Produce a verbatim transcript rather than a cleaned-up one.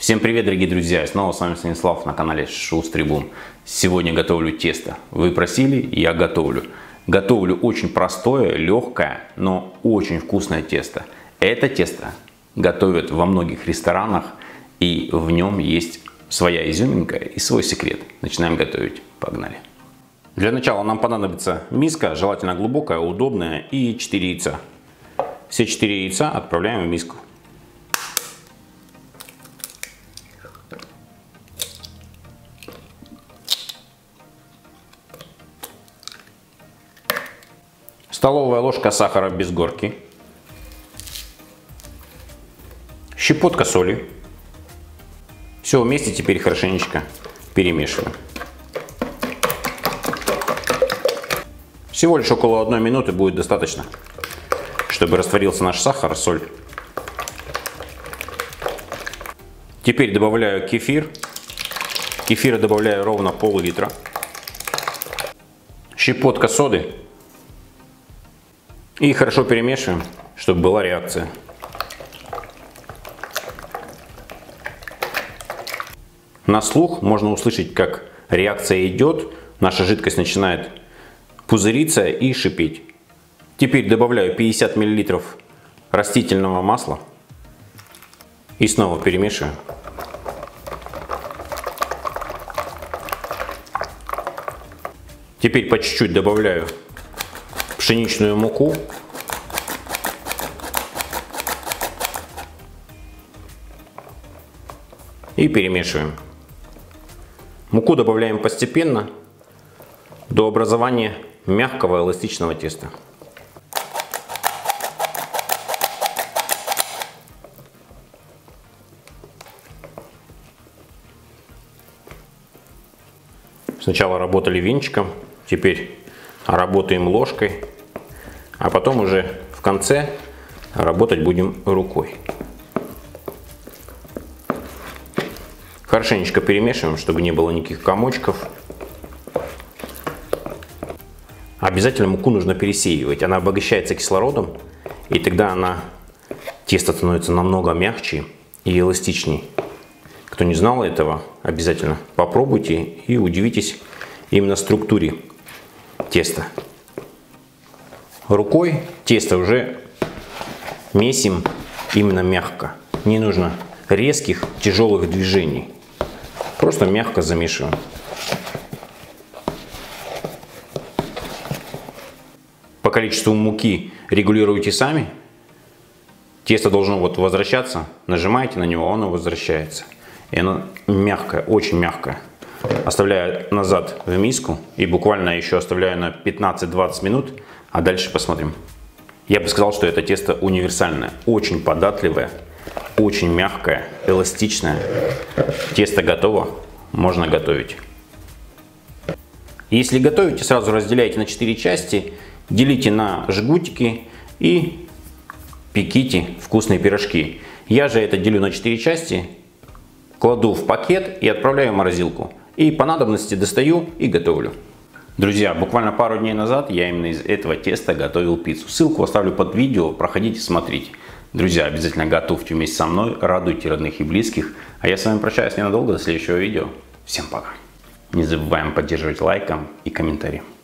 Всем привет, дорогие друзья! И снова с вами Станислав на канале Шустрый Бум. Сегодня готовлю тесто. Вы просили, я готовлю. Готовлю очень простое, легкое, но очень вкусное тесто. Это тесто готовят во многих ресторанах, и в нем есть своя изюминка и свой секрет. Начинаем готовить. Погнали! Для начала нам понадобится миска, желательно глубокая, удобная, и четыре яйца. Все четыре яйца отправляем в миску. Столовая ложка сахара без горки. Щепотка соли. Все вместе теперь хорошенечко перемешиваем. Всего лишь около одной минуты будет достаточно, чтобы растворился наш сахар и соль. Теперь добавляю кефир. Кефира добавляю ровно пол-литра. Щепотка соды. И хорошо перемешиваем, чтобы была реакция. На слух можно услышать, как реакция идет, наша жидкость начинает пузыриться и шипеть. Теперь добавляю пятьдесят миллилитров растительного масла и снова перемешиваю. Теперь по чуть-чуть добавляю пшеничную муку. И перемешиваем. Муку добавляем постепенно до образования мягкого эластичного теста. Сначала работали венчиком, теперь работаем ложкой, а потом уже в конце работать будем рукой. Хорошенечко перемешиваем, чтобы не было никаких комочков. Обязательно муку нужно пересеивать, она обогащается кислородом, и тогда она, тесто становится намного мягче и эластичнее. Кто не знал этого, обязательно попробуйте и удивитесь именно структуре теста. Рукой тесто уже месим именно мягко. Не нужно резких, тяжелых движений. Просто мягко замешиваем. По количеству муки регулируйте сами. Тесто должно вот возвращаться. Нажимаете на него, оно возвращается. И оно мягкое, очень мягкое. Оставляю назад в миску и буквально еще оставляю на пятнадцать-двадцать минут, а дальше посмотрим. Я бы сказал, что это тесто универсальное, очень податливое, очень мягкое, эластичное. Тесто готово, можно готовить. Если готовите, сразу разделяйте на четыре части, делите на жгутики и пеките вкусные пирожки. Я же это делю на четыре части, кладу в пакет и отправляю в морозилку. И по надобности достаю и готовлю. Друзья, буквально пару дней назад я именно из этого теста готовил пиццу. Ссылку оставлю под видео, проходите, смотрите. Друзья, обязательно готовьте вместе со мной, радуйте родных и близких. А я с вами прощаюсь ненадолго, до следующего видео. Всем пока. Не забываем поддерживать лайком и комментарием.